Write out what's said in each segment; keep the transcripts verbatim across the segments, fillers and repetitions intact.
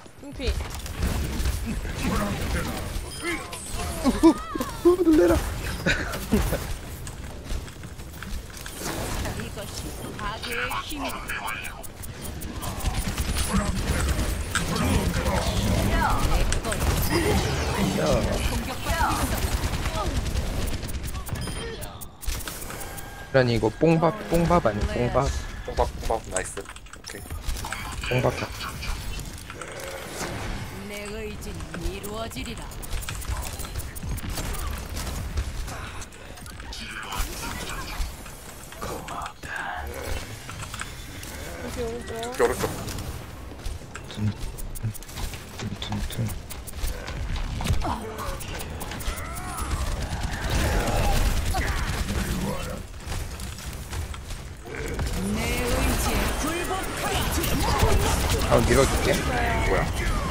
눈피. 놀래라. 이것이 악의 힘이다. 그러니 이거 뽕밥 뽕밥 아니 뽕밥 뽕밥 뽕밥 나이스. 오케이. 뽕밥. 내 의지는 이루어지리라. 눈피 오른쪽. 오른쪽. 둔 퉁퉁. 내 의지에 굴복하라. 한번 밀어줄게. 뭐야?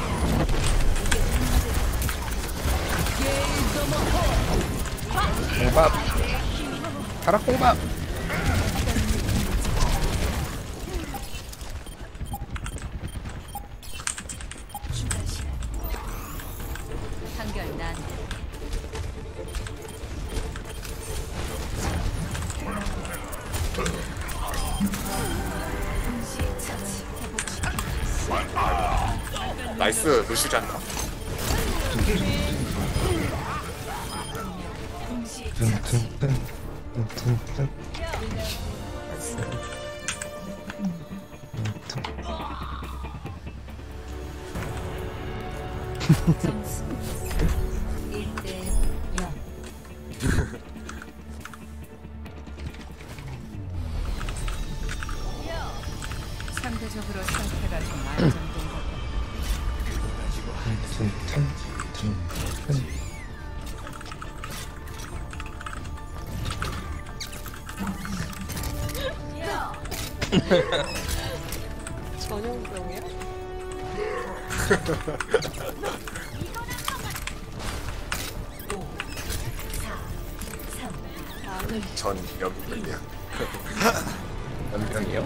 뽕밥. 가라 뽕밥. 한결 난 나이스 루시 잔다. 퉁퉁퉁. 퉁퉁퉁. 점수 일 대 영. 상대적으로 상태가 좀 안정된 것 같아. 퉁퉁. 퉁퉁. 전염병이야? 전 연병이야. 연병이요?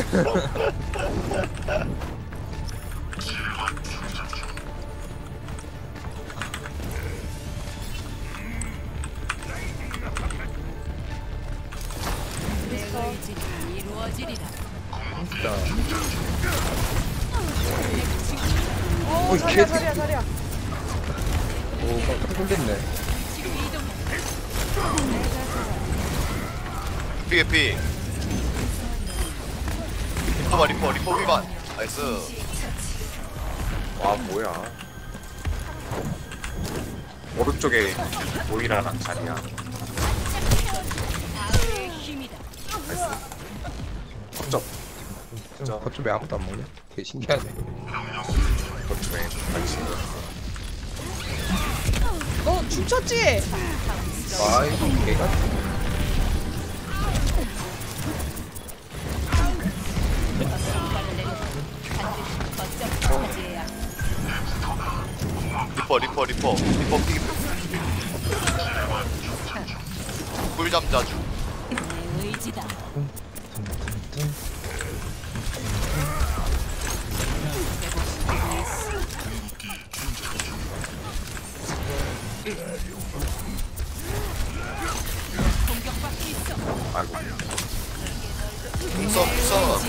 내 의지는 이루어지리라. 진짜. 어, 어이, 자리야, 개- 자리야, 자리야. 오, 깜짝 놀랐네. 피 피 리퍼 리퍼 리퍼 위반 나이스. 와 뭐야? 오른쪽에 모이라랑 자리야. 나의 힘이다. 거점 좀 거점에 아무도 안 먹네. 되게 신기하네. 거점에 관심. 너 춤췄지? 와, 이거 개가. 리퍼 리퍼 리퍼 리퍼 피 꿀잠 자주. 내 의지다. 퉁퉁퉁. 공격받고 있어. 아이고 써 써.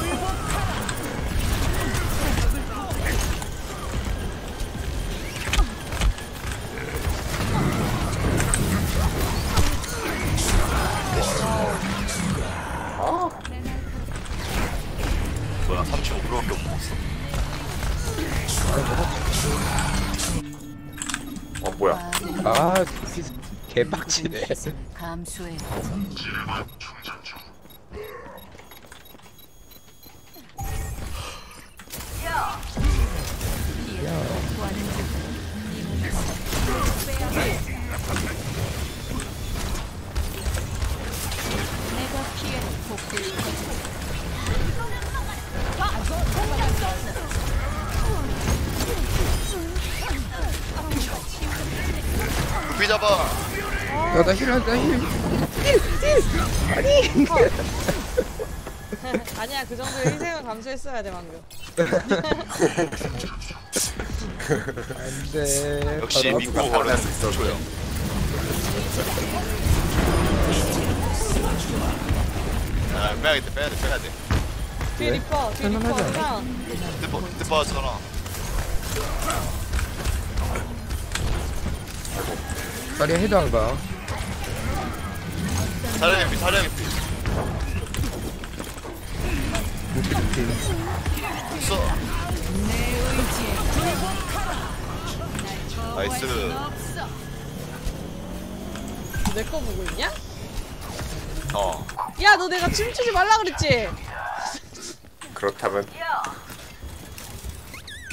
뭐야 삼십오 퍼센트밖에 못 먹었어. 어 뭐야? 아, 개빡치네. 감수해. 내가 피해를 복구시켜주마. 피 잡아. 야, 나 힐, 나 힐. 아니야, 그 정도의 희생은 감수했어야 돼, 방금. 안 돼. 역시 바로 믿고 앞에 걸을 수 있어, 조요. 아 빼야겠다 빼야돼 빼야돼. 뒤에 왜? 리퍼, 뒤에 리퍼, 할만하지 않아? 그냥. 리퍼 리퍼 하잖아. 다리에 헤드 안 가. 사령의 피 사령의 피. 써. 내 의지에 굴복하라. 나이스. 없어. 내 거 보고 있냐? 어. 야, 너 내가 춤추지 말라 그랬지? 그렇다면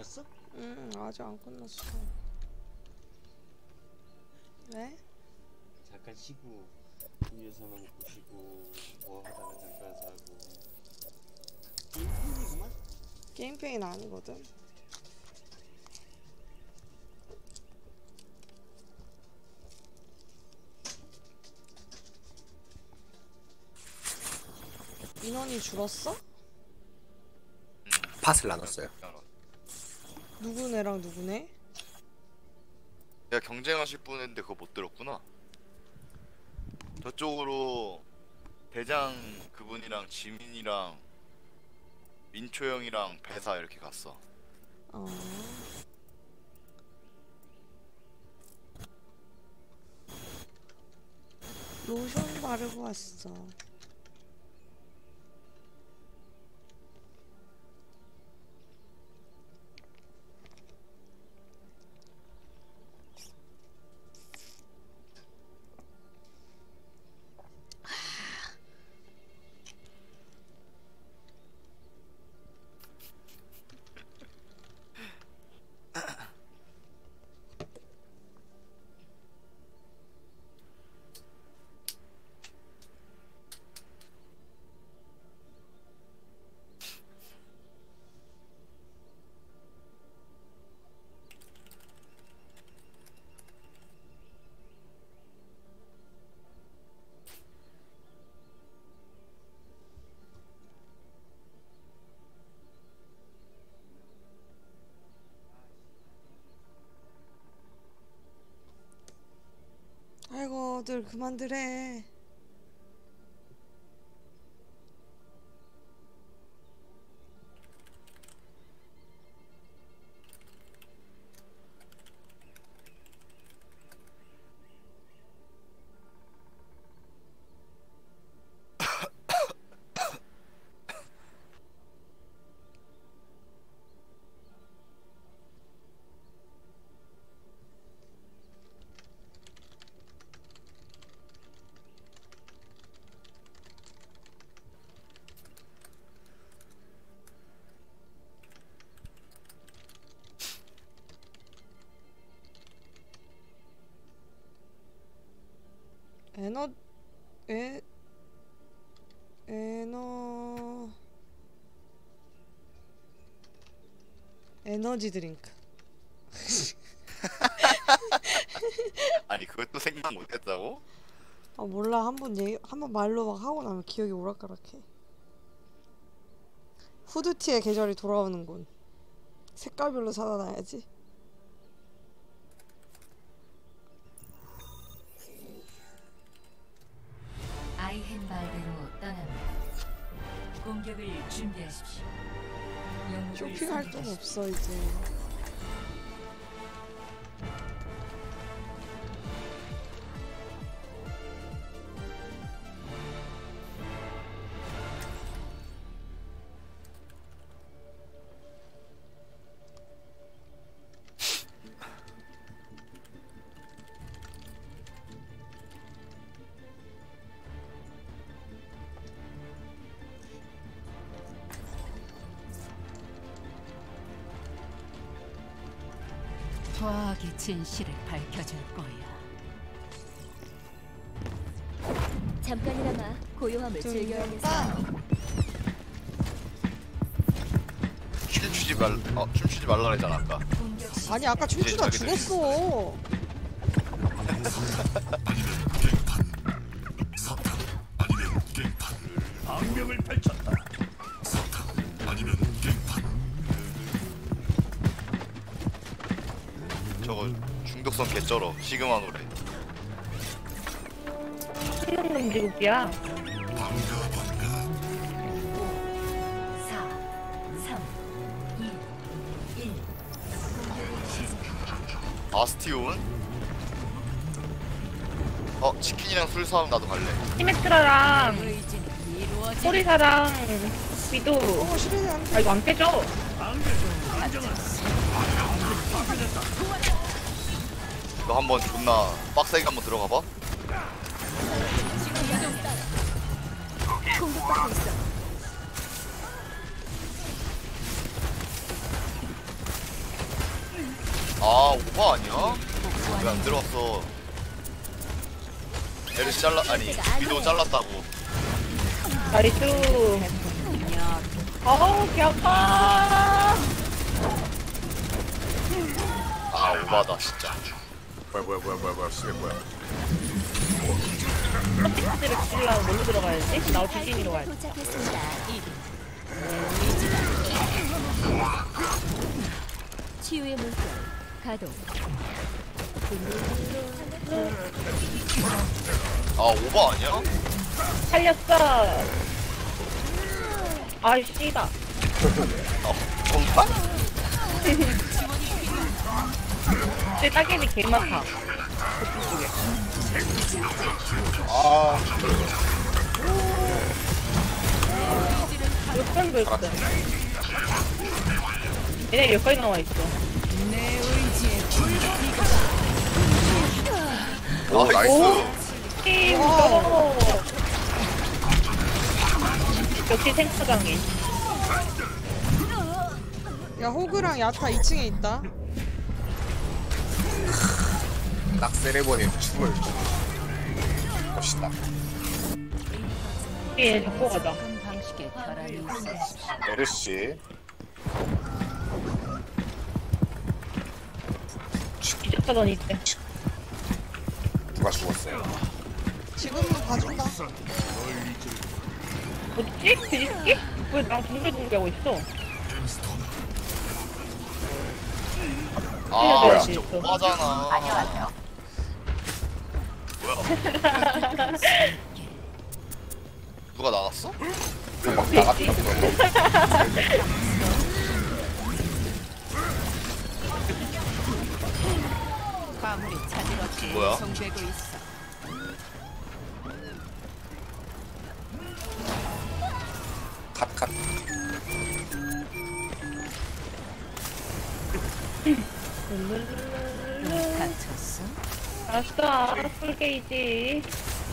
아니었어? 응, 아직 안 끝났어. 왜? 잠깐 쉬고 음료수만 보시고 뭐 하다가 잠깐 자고. 게임뿐이구만. 게임페인 아니거든. 인원이 줄었어? 팟을 나눴어요. 누구네랑 누구네? 야 경쟁하실 분인데 그거 못 들었구나. 저쪽으로 대장 그분이랑 지민이랑 민초 형이랑 배사 이렇게 갔어. 어. 로션 바르고 왔어. 아이고, 늘 그만들해. 에너 에 에너 에너지 드링크. 아니 그것도 생각 못했다고? 아 몰라, 한번 얘기 한번 말로 막 하고 나면 기억이 오락가락해. 후드티의 계절이 돌아오는군. 색깔별로 찾아놔야지. 아이헨발대로 떠납니다. 공격을 준비하십시오. 영웅을 쇼핑할 돈 선택하십시오. 없어 이제. 과학의 진실을 밝혀줄 거야. 잠깐이나마 고요함을 즐겨야겠어. 춤추지 말, 어 춤추지 말라 그랬잖아 아까. 아니 아까 춤추다 이제 자기들이- 죽었어. 방벽을 펼쳤다. 저거 중독성 개쩔어. 시그마 노래. 신놈 지국이야. 사, 삼, 이, 일. 아스티온? 어 치킨이랑 술 사면 나도 갈래. 시메트라랑 의지는 이루어질 소리사랑 위도. 어 시간이 안 돼. 아 이거 안 빼져. 너 한번 존나 빡세게 한번 들어가봐. 공격받고 있어. 아 오바 아니야? 왜 안 들어왔어? 에르시 잘라 아니 위도 잘랐다고. 나이스. 아우 개 아파. 아 오바다 진짜. 뭐야 뭐야 뭐야 뭐야 뭐야 시계 뭐야. 컨텐츠를 찍으려면 뭘로 들어가야지? 나 디즈니로 가야지. 도착했습니다. 치유의 물결 가동. 아 오바 아니야? 살렸어. 아이 씨다. 어 정말? 제 따개비 개 많다. 아 몇 번도 있어. 얘네 여기까지 나와 있어. 내 의지에 아 나이스. 팀 고! 역시 탱크 강해. 야 호그랑 야타 이 층에 있다. 딱 세레머니 춤을 멋있다. 얘 잡고 가자. 방식의 결함이 있어. 에르시 뒤졌다던 이때. 누가 죽었어요? 지금은 봐준다. 어딨지? 뒤집기? 왜 나랑 둥글둥글 하고 있어? 아 뭐야? 진짜 오바잖아. 안녕하세요. 뭐야? 누가 나갔어? 막 나갔다. 화물이 찾으러 뭐야? 배송되고 있어. 컷컷. 갇혔어? 아싸, 풀게이지.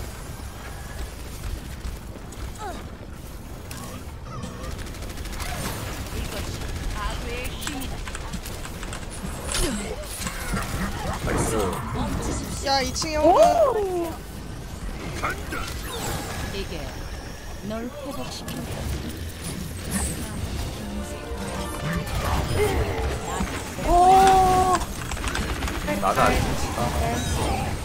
야 이 층에 호그. 오! 이게 널 회복시킨다. 오! 나는 아니지.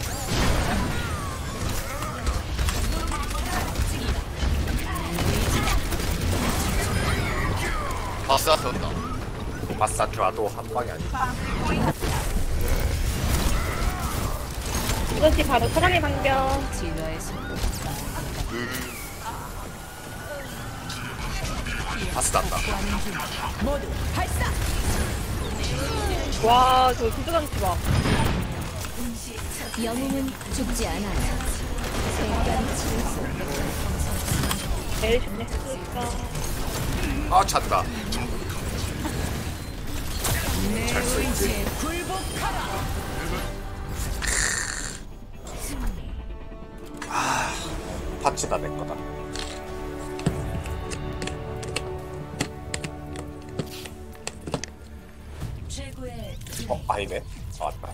바스가 떴다. 마사트라도 한 방이 아니야. 이것이 바로 사랑의 방벽. 진화의 속 바스 났다. 와, 저 진짜 장치 봐. 영웅은 죽지 않아요. 생각이 치료소. 제일 좋네. 그러니까. 아 찬다. 내 의지에 굴복하라. 파츠다 내 거다. 최고의 어 아니네. 아 맞다.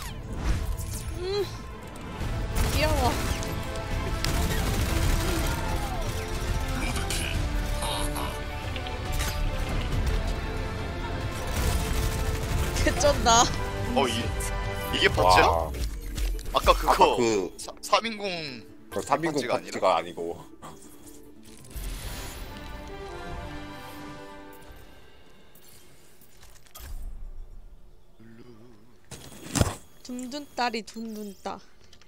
귀여워. 개쩐다. 어 이, 이게 파츠야? 와. 아까 그거 아까 그 사, 삼인공 그 삼인공 파츠가 파츠가 아니고. 둔둔따리 둔둔따.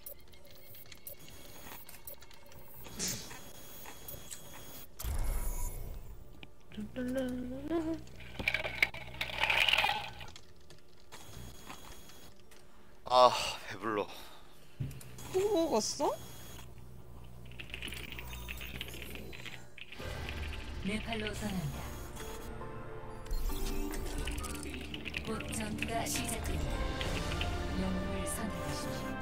아 배불러. 호그 먹었어? 내 팔로 떠난다. 곧 전투가 시작됩니다. 영웅을 선택하십시오.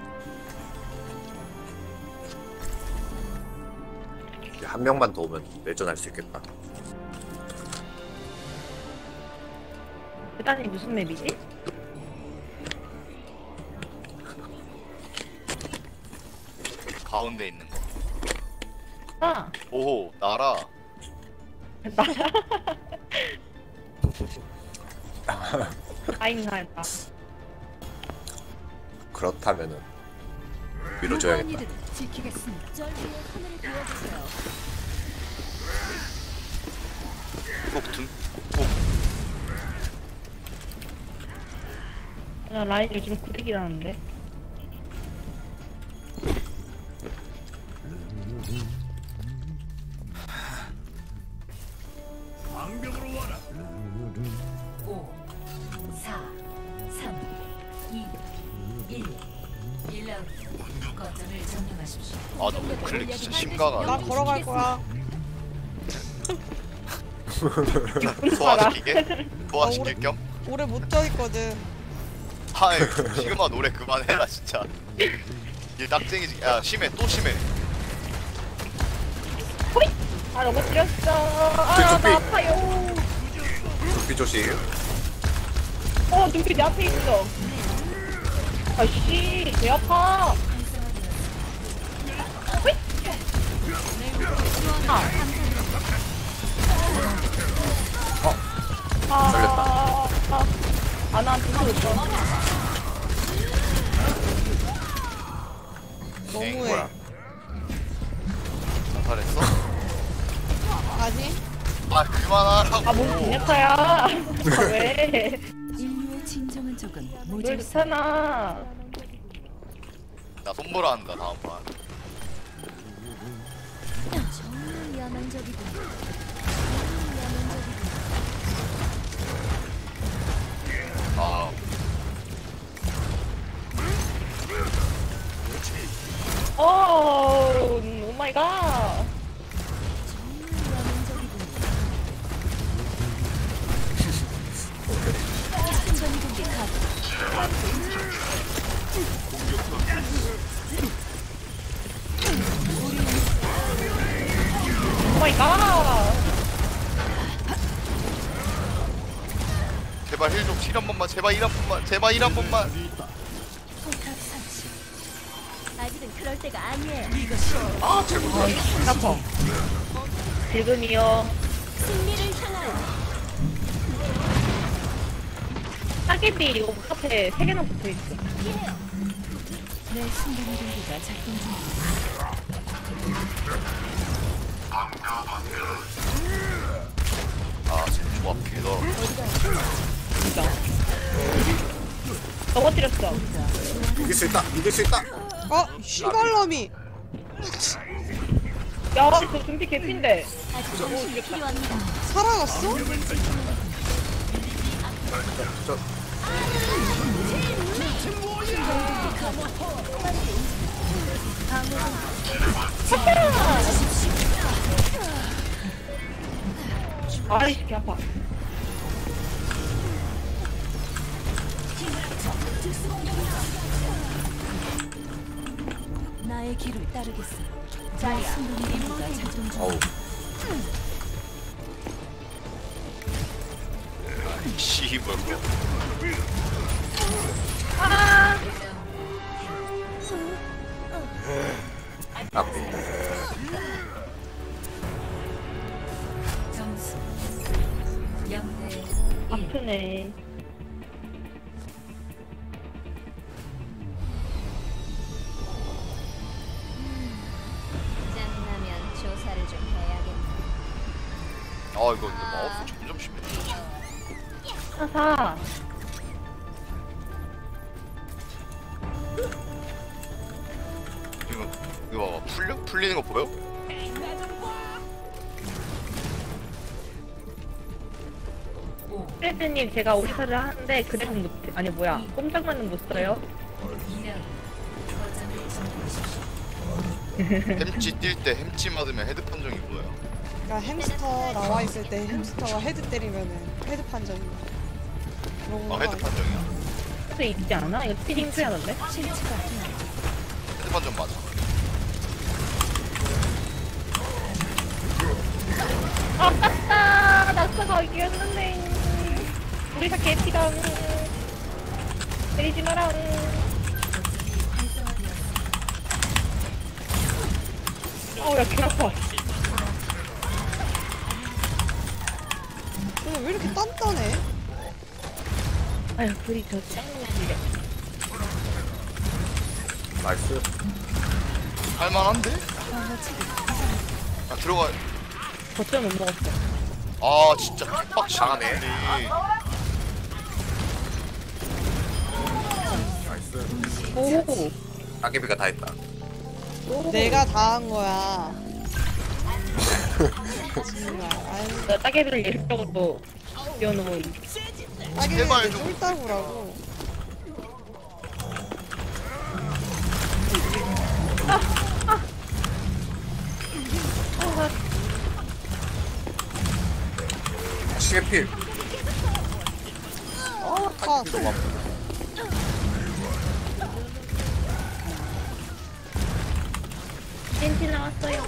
한 명만 더 오면 내전할 수 있겠다. 일단이 무슨 맵이지? 가운데 있는 거. 아, 오호 나라. 나야. 아잉하다. 그렇다면은 밀어줘야겠다. 이들을 지키겠습니다. 절 위에 하늘을 그어주세요. 꼭 등. 나 라인 요즘 구대기라는데. 오, 사, 삼, 이, 일. 일 라운드 거점을 점령하십시오. 아나 우클릭 진짜 심각하네. 나 걸어갈 거야. 소화시키게? 소화시킬 겸? 오래 못 져 있거든. 하이 지금아 노래 그만해라 진짜. 이 딱쟁이지. 야 심해 또 심해. 아, 너무 뛰었어. 아, 둠피. 나 아파요. 둠피 조심. 어, 눈빛 내 앞에 있어. 아씨, 배 아파. 휘! 아. 아, 걸렸다. 아, 아, 나한테 죽었어. 엥, 너무해. 뭐야? 자살했어? 아니? 아 그만하라고. 아, 뭔 분야차야. 아, 왜? 인류의 진정한 적은 뭘 모질서. 좋잖아. 나 손보라 한다 다음 판. 정말 야만적이군. 정말 야만적이군. 아 오, 오 마이 갓. 정말 야만적이군. 순간 공개 가동. 오 마이 갓. 제발 힐좀힐한 번만 제발 일 한 번만 제발 일 한 번만. 포탑 설치. 아직은 그럴 때가 아니에요. 아파. 지금이요. 승리를 향하여. 따개비 이거 앞에 세 개나 붙어 있어. 내 순간 공기가 작동 중입니다. 아 지금 조합 개더러. 진짜. 넘어뜨렸어. 이길 수 있다. 이길 수 있다. 어? 씨발놈이. 야, 저 준비 개핀데. 아직 정신이 필요합니다. 살아갔어? 저 아이씨, 개 아파. 나의 길을 따르겠어. 내 순간 공기가 작동 중. 어우. 씨발 뭐. 앞에. 점수 영 대 일. 아프네. 짱나면 조사를 좀 해야겠네. 아 이거 근데 마우스 점점 심해. 사사. 이거 이거 봐봐 풀려 풀리는 거 보여? 오, 프레드님, 제가 오리사를 하는데 그대는 못, 아니 뭐야, 꼼짝만은 못 써요. 이 라운드 거점을 점령하십시오. 햄찌 뛸 때 햄찌 맞으면 헤드 판정이 뭐야? 그러니까 햄스터 나와 있을 때 햄스터가 헤드 때리면은 헤드 판정이야. 그런 거 아 헤드 판정이야. 수 있지 않아? 이거 피딩 해야던데? 실체가 헤드 판정 맞아. 아깝다! 낙서가 이겼는데. 우리사 개피다. 때리지 마라. 어야 개 아파. 근데 왜 이렇게 단단해? 아유 불이 저 짱나는데. 나이스. 할만한데? 아 들어가. 거점 못 먹었어. 아 진짜 빡치네. 나이스. 오. 따개비가 다 했다. 내가 다 한 거야. 정말. 아유, 나 따개비를 예술적으로 비워놓은. 따기는 제발 내 좀. 쫄따구라고. 시계필. 어, 다. 겐지 나왔어요.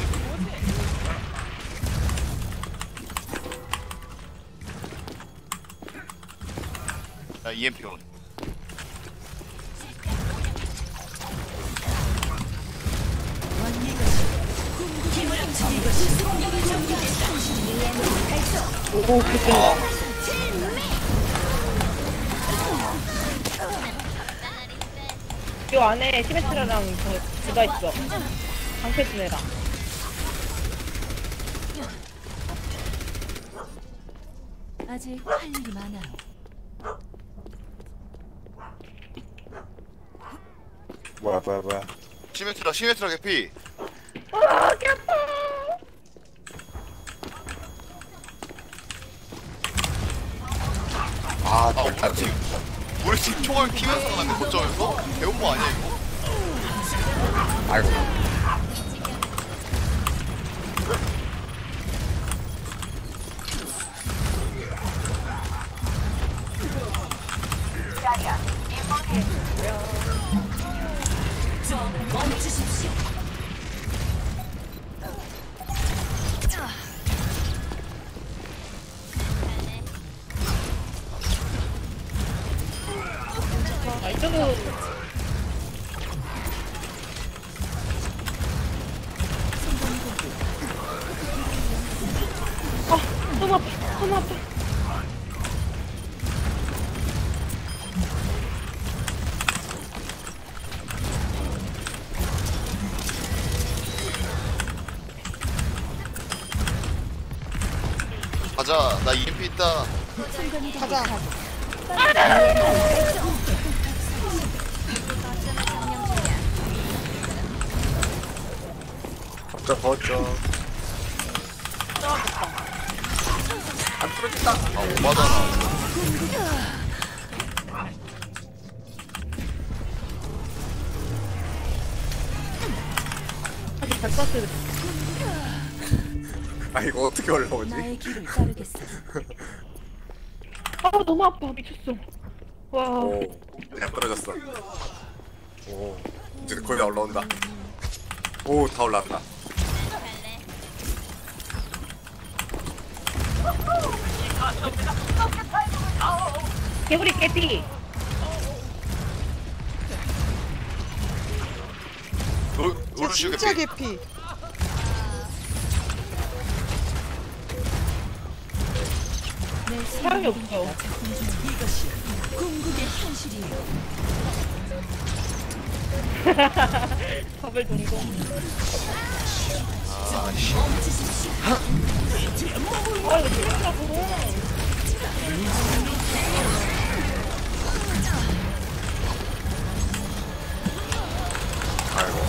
야 이엠피 온. 오 그게. 요 안에 시메트라랑 저 누가 있어? 방패 쓴 애랑. 아직 할 일이 많아요. 뭐야 뭐야 뭐야. 시메트라 시메트라 개피. 아, 개 아파. 아 아 우리 절단. 팀 우리 팀 총알 키면서 나는데 거점에서 배운 거 아니야 이거? 아이고. 아 이쪽으로. 아 너무 아파. 너무 아파. 가자 나 이엠피 있다. 가자. 갑자 거점. 안 뚫어진다. 아 오바잖아. 아직 잘 쐈어요. 아 이거 어떻게 올라오지? 나의 길을 따르겠어. 아 너무 아파 미쳤어. 와. 오. 그냥 떨어졌어. 오. 이제 거의 다 올라온다. 오 다 올라왔다. 개구리 개피. 로 쟤 로르슈 진짜 개피. 개피. 내 사람이 없어. 궁극의 현실이에요. 밥을 동동. 아씨. 아 이거 재밌다고. 아이고.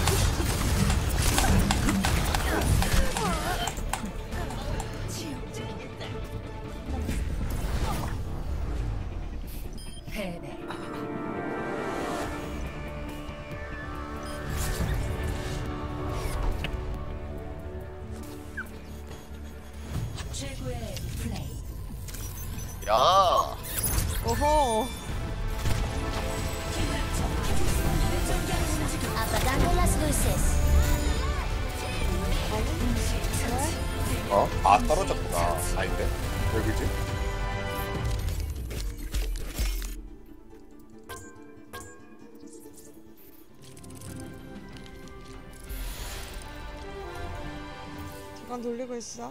패배. 최고의 플레이. 야. 어허. Apagando las luces. 어? 아 떨어졌구나. 아닌데? 왜 그지? 잠깐 돌리고 있어.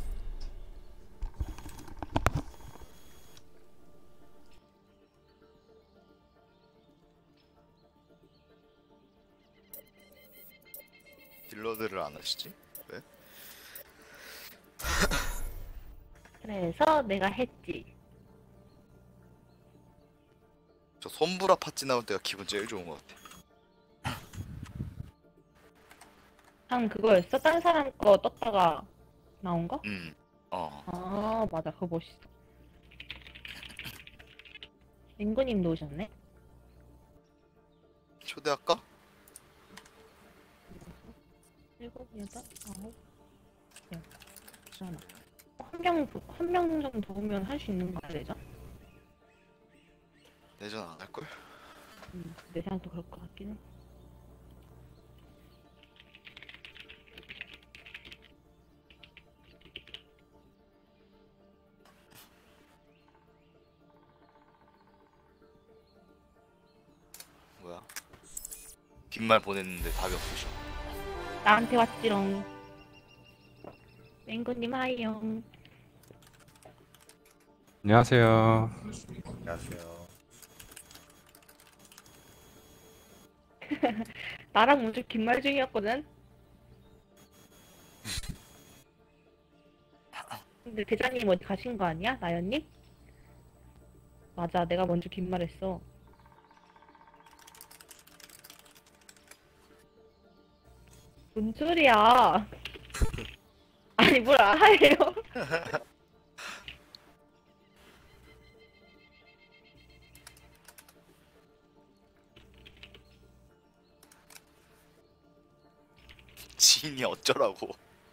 딜러들을 안 하시지? 왜? 그래서 내가 했지. 저 손브라 파츠 나올 때가 기분 제일 좋은 것 같아. 한 그거였어? 딴 사람 거 떴다가 나온 거? 음. 어. 아 맞아 그거 멋있어. 앵구님도 오셨네? 초대할까? 일곱, 여덟, 아홉, 열. 하나. 한 명, 한 명 정도 오면 할 수 있는 거 알죠? 내전 안 할걸? 음, 내 생각도 그럴 것 같긴 해. 뭐야? 빈말 보냈는데 답이 없으셔. 나한테 왔지롱. 앵구님 하이용. 안녕하세요. 안녕하세요. 나랑 먼저 긴말 중이었거든? 근데 대장님 어디 가신 거 아니야? 나연님? 맞아, 내가 먼저 긴말했어. 뭔 소리야? 아니 뭘 알아요? 지인이 어쩌라고.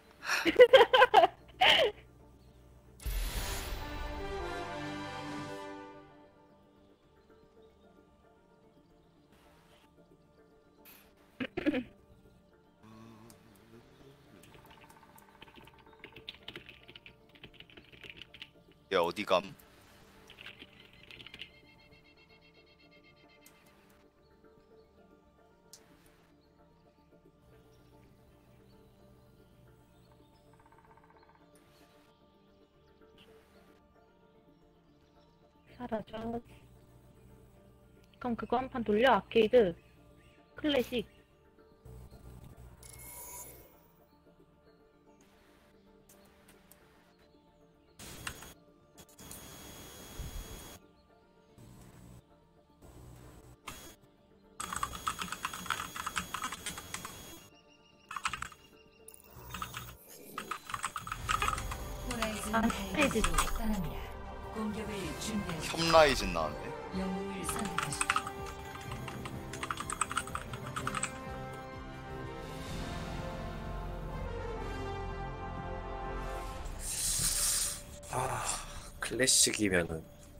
야 어디감? 사라져. 그럼 그거 한 판 돌려. 아케이드 클래식. 호라이즌 아, 다이아몬드 스테이지. 떠납니다. 공격을 준비하십시오. 혐라이즌 나왔네. 영웅을 선택하십시오. 아, 클래식이면은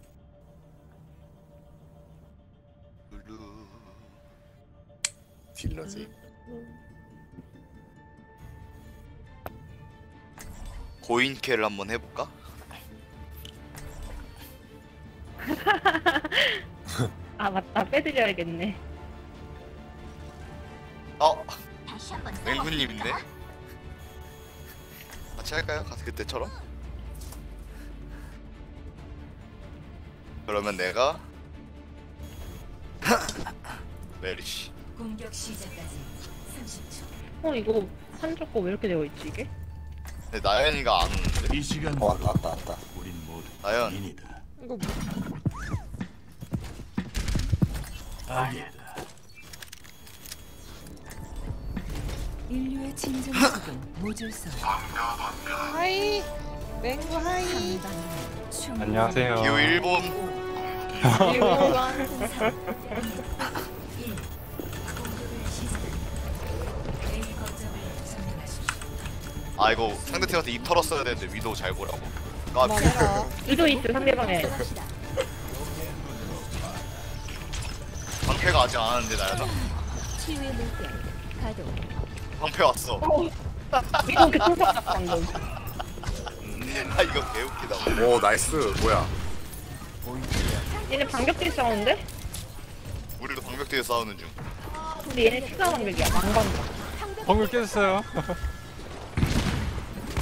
블루. 딜러지. 고인캐를 한번 해볼까? 아 맞다, 빼드려야겠네. 어? 맹구님인데? 같이 할까요? 가서 그때처럼? 그러면 내가 메리시. 공격 시작까지 삼십 초. 어 이거 한쪽 거 왜 이렇게 되어 있지 이게? 근데 나연이가 안 오는데? 이 시간 어, 왔다 왔다 왔다. 우린 모두 나연. 인이다. 이거 뭐? 알겠다. 인류의 진정 속은 모질서. 하이. 맹구 하이. 안녕하세요. 기호 일본. 아 이거 상대팀한테 입 털었어야 되는데 위도우 잘 보라고. 까비. 그만해라. 이도 있어 상대방에. 방패가 아직 안 왔는데 나연아. 치유의 물결 가동. 방패 왔어. 이거 교통사고 방금. 아 이거 개웃기다. 오 나이스. 뭐야? 얘네 방벽끼리 싸우는데? 우리도 방벽 뒤에 싸우는 중. 근데 얘네 추가 방벽이야. 망방벽. 방금 깨졌어요.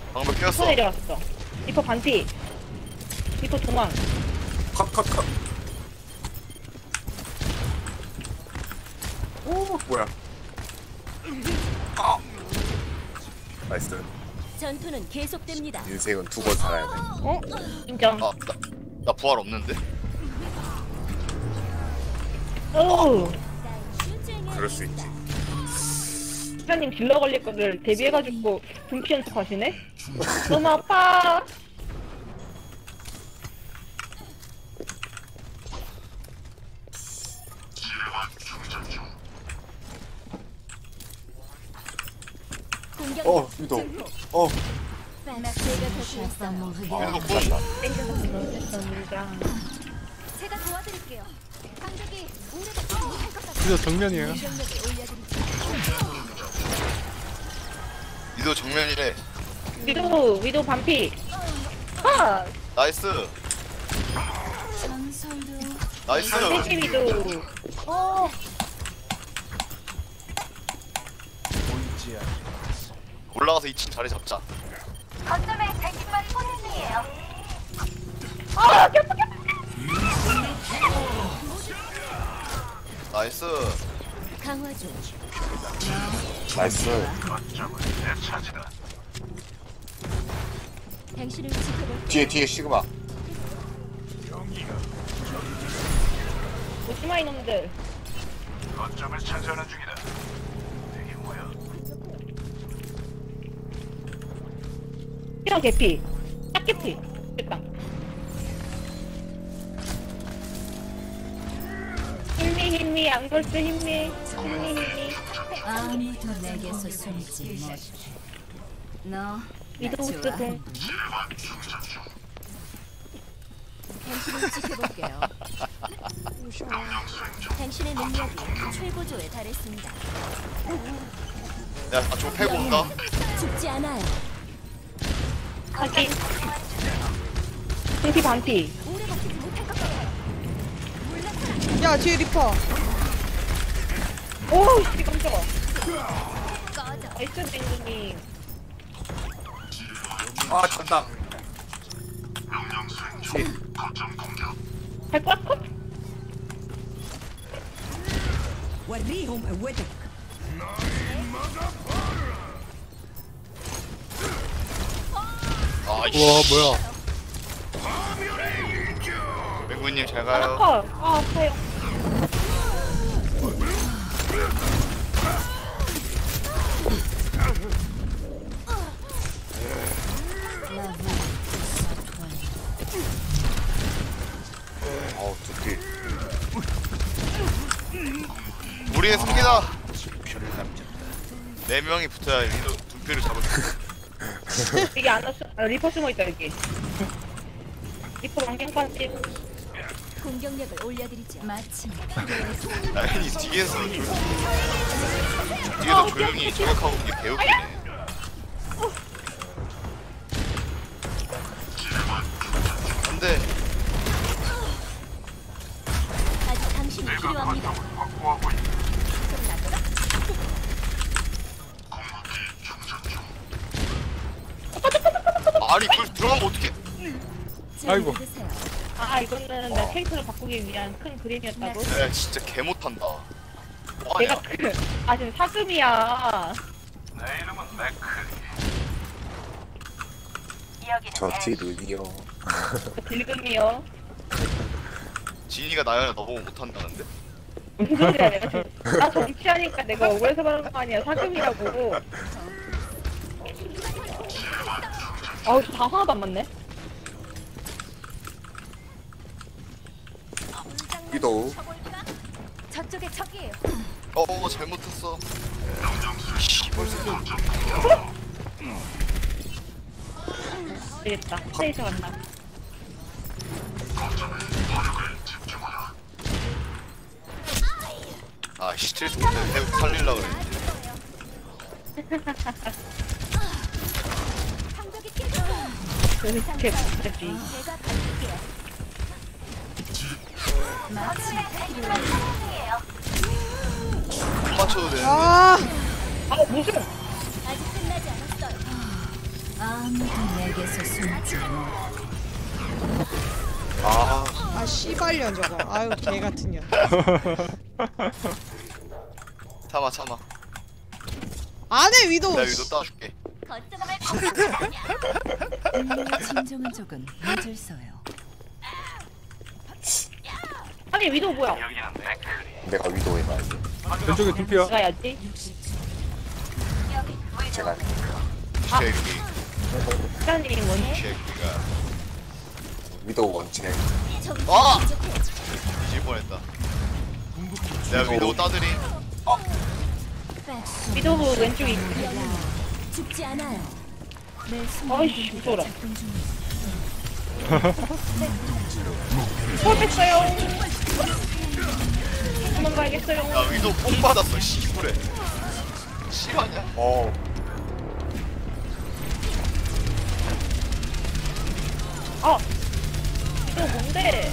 방금 리퍼 깨웠어. 내려왔어. 리퍼 반피. 리퍼 도망. 컷 컷 컷. 오 뭐야? 아. 나이스. 전투는 계속됩니다. 인생은 두 번 살아야 돼. 어? 인정. 아, 나, 나 부활 없는데? 오. 그럴 수 있지. 수사님 딜러 걸릴 거를 대비해가지고 분피 연습하시네? 너무 아파. 공격. 어 위도. 어 제가 곁에 있어요. 이거 군. 땡겨서 무너졌어, 물가. 제가 도와드릴게요. 방벽이 오래받지 못할 것 같아요. 이거 정면이에요. 공격력을 올려드리죠. 위도 정면이래. 위도, 위도 반피. 아! 나이스. 전설도 나이스. 반피 위도. 어. 올라가서 이 층 자리 잡자. 거점에 백신만이 보는 중이에요. 아, 겹쳐, 겹쳐. 나이스. 강화 중. 나이스. 당신을 지켜볼 뒤에 뒤에 시그마. 오지마 이놈들. 이런 개피. 딱 개피. 됐다. 힘미 힘미 안걸스 힘미 힘미 힘미. 아무도 내게서 숨지 못해. 너 위도우스 공. 당신을 지켜볼게요. 당신의 능력이 최고조에 달했습니다. 야, 아, 저거 패고 온다. 죽지 않아요. 확인. 공피 반피. 오래 버티지 못할 것 같아요. 야 뒤에 리퍼. 오, 씨 깜짝아. 꺼져. 나이스 뱅구님. 아 잔다. 할 거야 컷? 아이씨. 우와 뭐야? 맹구님 잘 하나 가요. 컷. 아 아파요. 어우 두피. 우리의 승리다. 네 명이 붙어야 리도 두피를 잡을 수 있어. 여기 안 왔어. 아, 리퍼 숨어 있다 여기. 리퍼 왕경판집. 공격력을 올려드리죠. 마침 아니 뒤에서 조... 뒤에서 조용히 저격하고 있는 게 개웃기네. 안돼. 아직 당신이 필요합니다. 아니 그걸 들어가면 어떡해. 저를 아이고. 믿으세요. 아 이거는 내 캐릭터를 바꾸기 위한 큰 그림이었다고? 야 진짜 개 못한다. 내가 뭐하냐. 그, 아 지금 사금이야. 저티 눈이요. 딜금이요. 진이가 나연아 너보고 못한다는데? 무슨 소리야 내가 지금. 나 정치하니까 내가 억울해서 그런 거 아니야. 사금이라고. 아우 다 하나도 안 맞네. 위도. 저쪽에 적이에요. 어 잘못했어. 씨발 새끼. 되겠다. 스테이션 간다. 아 스트레스 못해. 해고 살릴라 그래. 방벽이 깨졌어요. 이렇게 갑자기. 제가 받을게요. 마침 못 맞춰도 되는데. 아 아 무슨? 아직 끝나지 않았어요. 아무 아 아 씨발년 저거. 아유 개 같은 년. 참아 참아. 안해 위도. 내가 위도 따줄게. 거점을 인류의 진정한 적은 모질서요. 아니 위도 뭐야? 내가 위도해 봐야지. 왼쪽에 둠피야. 내가 야지. 제가 쉐이키 시간이 뭐니? 쉐이키가. 위도 원체. 아! 뒤질 뻔했다. 내가 위도 따드림. 위도 왼쪽에 있고. 죽지 않아요. 내 아이씨 무서워라. 작동 중 폴했어요. 도망가야겠어요. 나 위도 뽕 받았어. 씨부래. 실화냐? 어. 아 이거 뭔데?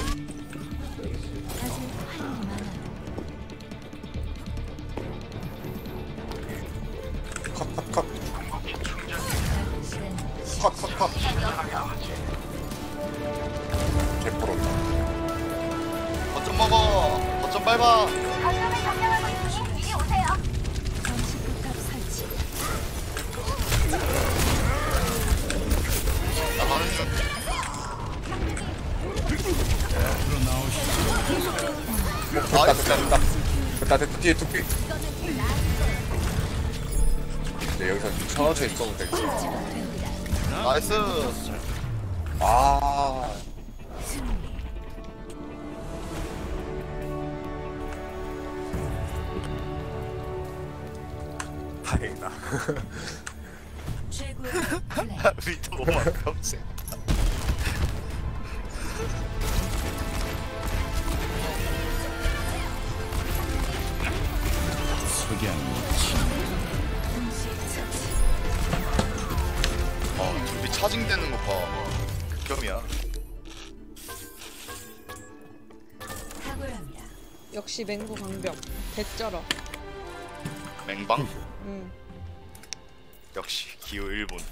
컷컷컷. 컷컷컷. 개포로. 거점 먹어. 거점 밟아. 거점을 점령하고 있으니 이리 오세요. 정식탑 설치. 나 가는 중. 됐다 됐다 됐다. 됐다 됐다 뒤에 두피. 근데 여기서 천천히 써도 되겠지. 나이스. 아. 다행이다. 최고의 플레이. 위도 평생. 아, 준비 차징되는 것 봐. 극혐이야. 탁월합니다. 역시 맹구 강병. 개쩔어. 맹방? 응. 역시 기호 일 분.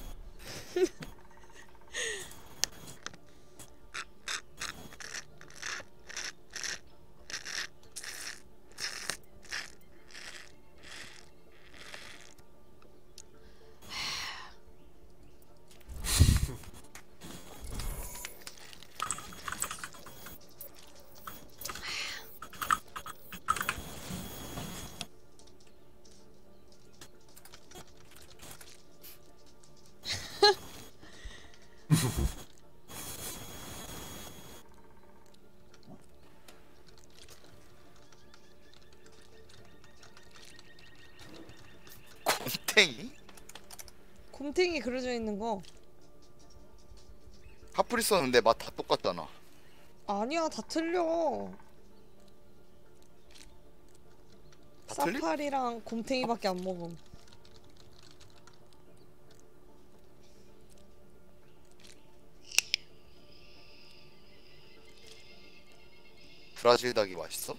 곰탱이? 곰탱이 그려져 있는 거. 하프리 썼는데 맛 다 똑같잖아. 아니야 다 틀려. 다 틀리? 사파리랑 곰탱이밖에 안 먹음. 브라질 닭이 맛있어?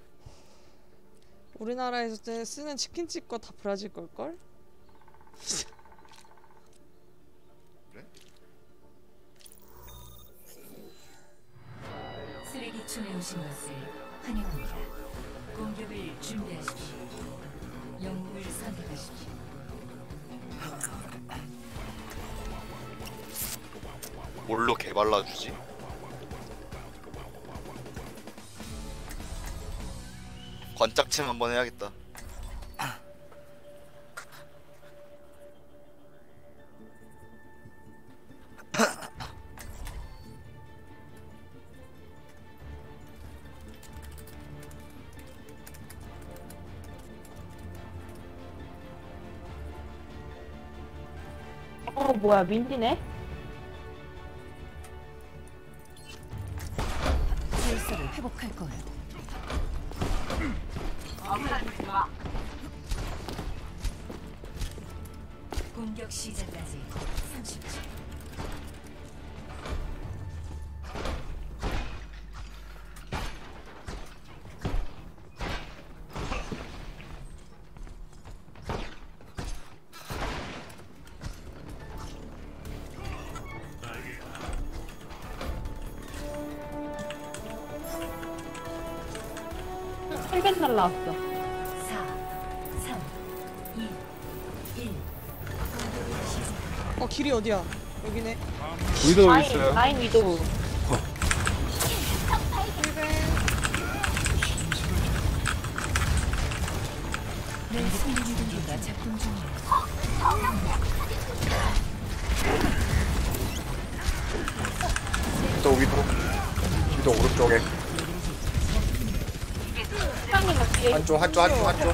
우리나라에서 쓰는 치킨집 거 다 브라질 걸걸? 쓰레기촌에 오신 것을 환영합니다. 공격을 준비하십시오. 영웅을 선택하십시오. 뭘로 개발라주지? 관짝침 한번 해야겠다. 어 뭐야 민지네? 질서를 회복할 거예요. 공격 시작까지 삼십 초. 힐벤 날라왔어. 사, 삼, 이, 일. 어 길이 어디야? 여기네. 위도 라인, 있어요. 라인 위도우. 내 승리 기가 작동 중이야. 또 위도 위도 오른쪽에 사장님 뒤에 한쪽 한쪽 한쪽 한쪽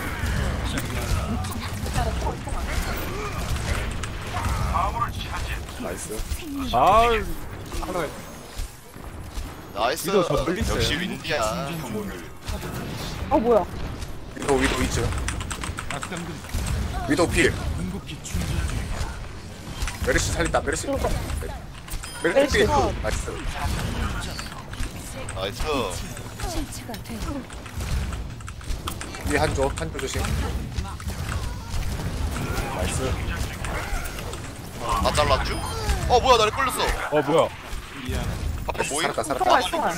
나이스. 아, 하나 나이스. 위도 저 멀리 있어요. 역시 윈디야. 어 뭐야? 위도 위도 이츠 위도 필 메르시 살린다 메르시 메르시 필 나이스. 나이스. 실체가 돼. 위에 한조 한조 조심. 나이스. 나 잘랐죠? 어 뭐야 나를 끌렸어. 어 뭐야? 앞에 뭐임? 살았다 살았다. 총알 총알.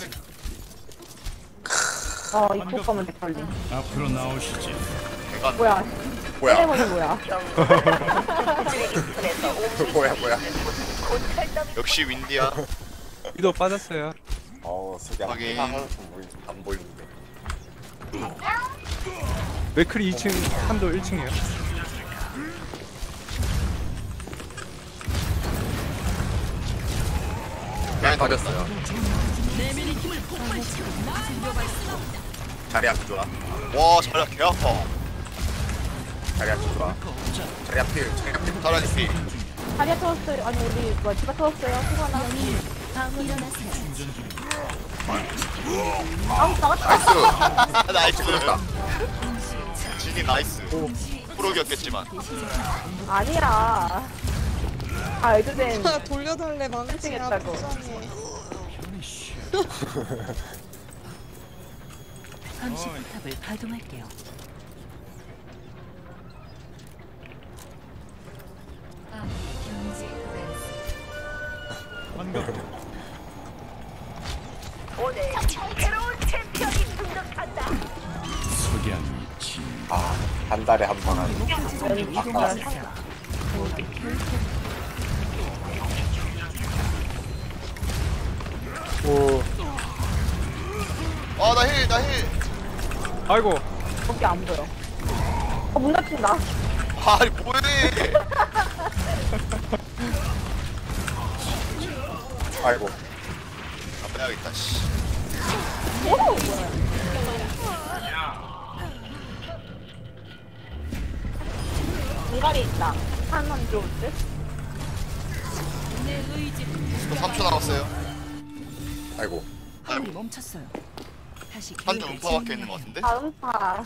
어 이쪽 가면 돼 빨리. 내가 뭐야? 뭐야 세레머니 뭐야? 뭐야 뭐야. 역시 윈디야. 위도 빠졌어요. 어 속이 안 확인. 보이- 안 보이는데. 맥크리 이 층, 한도 일 층이에요. 그냥 빠졌어요. 자리 앞 좋아. 와 자리야 개 아파. 자리 앞 좋아. 자리 앞 필. 자리 앞 필. 자리야 피. 다리아 터졌어요. 아니 우리 뭐 집가 터졌어요. 수고하나. 일어나세요. 아 나갔다. 나이스. 그렇다. 진이 나이스. 프로기였겠지만. 아니야. 아 에드덴. 아 돌려달래 망치야 했다고. 불쌍해. 감시 포탑을 가동할게요. 오늘 새로운 챔피언이 등장한다. 한 달에 한 번 하는. 오, 아나 힐, 나 힐. 아이고. 거기 안 보여. 어문 닫힌다. 아니 뭐해? 아이고. 아 빼야겠다. 씨. 공갈이 있다. 한번 좋을 듯. 또 삼 초 남았어요. 아이고. 화물이 멈췄어요. 다시 한대 계획을 음파 박혀 진행해야 있는 것 같은데? 다음 파.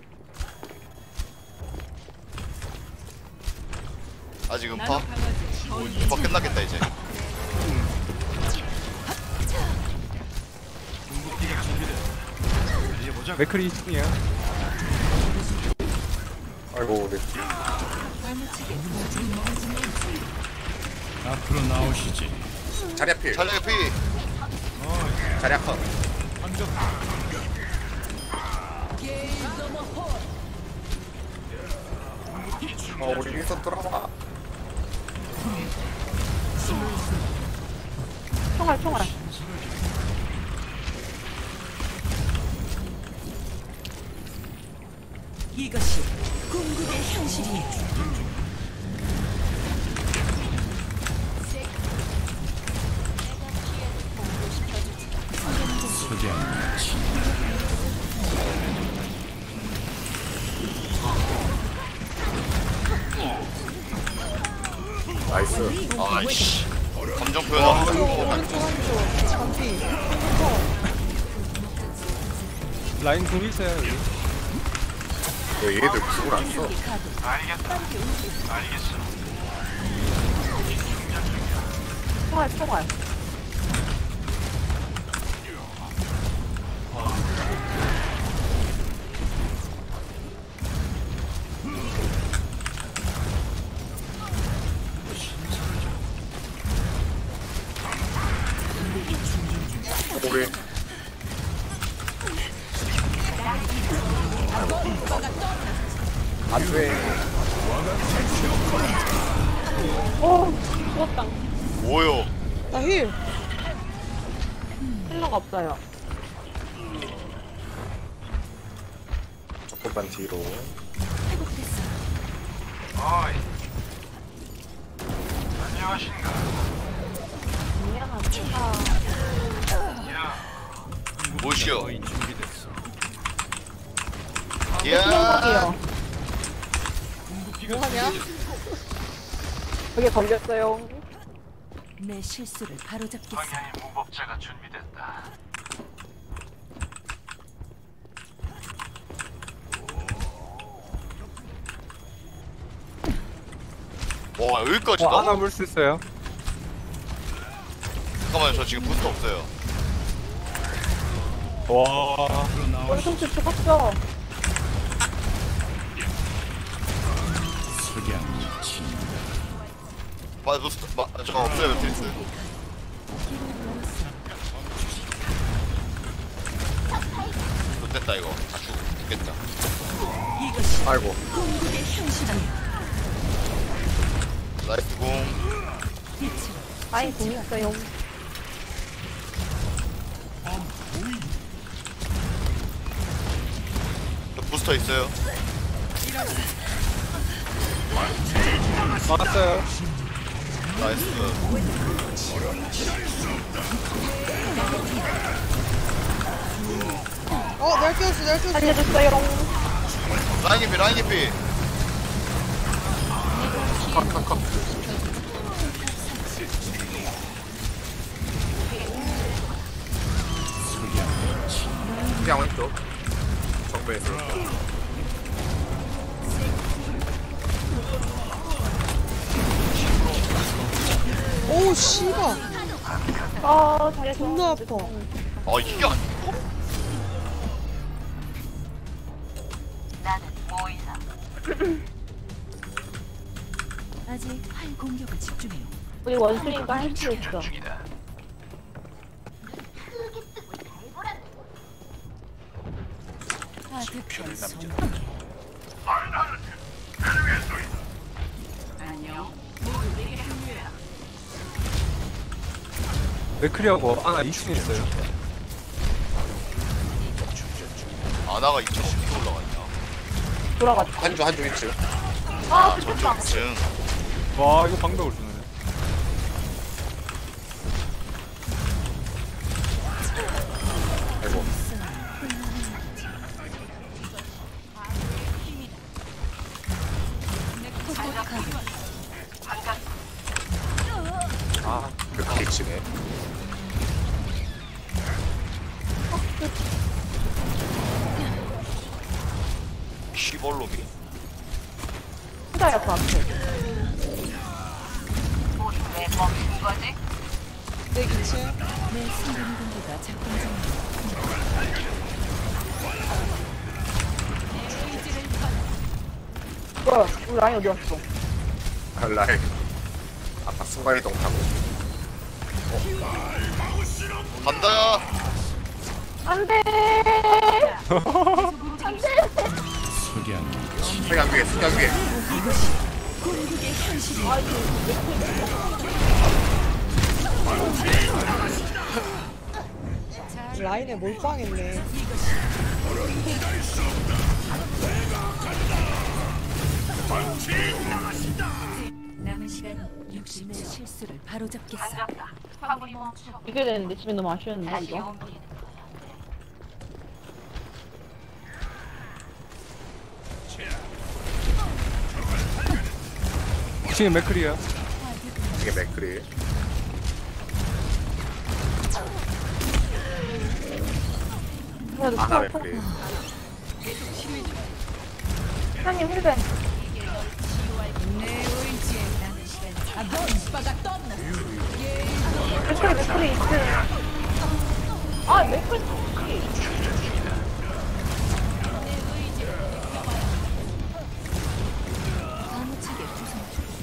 아직 음파? 음파 끝났겠다 이제. 맥크리 이 층이에요. 아이고. 네. 자리 앞 필. 자리야 피. 자리 앞 컷. 어 우리 윈선 돌아와. 총알 총알. 이것이 궁극의 현실이에요. 나이스. 아이씨. 감정 저 표현하고. 오른쪽 한쪽 잠피. 라인 둘 있어요, 여기. 왜 얘들 죽을 안 써? 총알 총알. 우리 안돼. 어, 죽었다. 뭐요? 나 힐. 힐러가 없어요. 조금만 뒤로. 미안하다. 뭐시여? 네, 야, 피해가게요. 뭐하냐? 그게 걸렸어요. 내 실수를 바로잡겠어. 와 여기까지 어, 나? 하나 물 수 있어요. 잠깐만요, 저 지금 부스터 없어요. 와. 원숭치 죽었어. 마 부스터, 마, 저 없어요, 매트리스. 됐다 이거. 아 죽, 죽겠다. 아이고. 나이스 공. 아이, 공 있어요. 저 부스터 있어요. 막았어요. 나이스. 어, 날 끼웠어, 날 끼웠어. 살려줬어요. 라인 깊이, 라인 깊이. 컷컷컷. 그냥 왼쪽. 정면에서. 오, 씨발. 아, 잘했어. 존나 아파. 아 이게 아니. 아직 활 공격을 집중해요. 우리 원숭이가 할 수 있어. 아득한 손. 안녕. 맥크리하고 하나 이 층에 있어요. 아나가 이천 어떻게 올라갔냐? 돌아갔다. 한조 한조 위치. 아, 저 죽었다. 층. 와, 이거 방벽을 주네. 아이고. 아, 그 위치네. 시벌놈이. 혼자야, 그 앞에. 내 이 층. 내 순간 공기가 작동 중이야. 뭐야, 우리 라인 어디 갔어? 아, 라인. 아까 순간이동 타고. 간다. 안 돼! 승강 위에 승강 위에. 라인에 몰빵했네. 남은 시간 육십 내 실수를 바로잡겠어. 이겨야 되는데, 집에 너무 아쉬웠는데, 이거. 지금 맥크리야. 이게 맥크리. 아나 맥크리. 사장님, 힐벤. 맥크리, 맥크리 있어. 아, 맥크리. 아무차게 구성.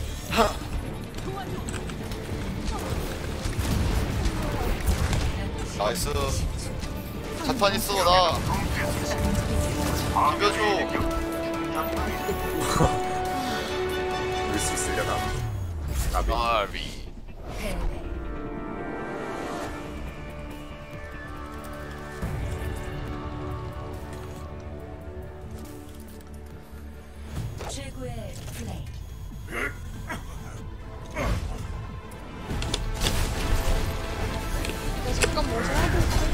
나이스. 자탄 있어 나. 비벼줘. 올 수 있으려나? 나비. 아비. 최고의 플레이. 나 잠깐 뭐 좀 하고 있어.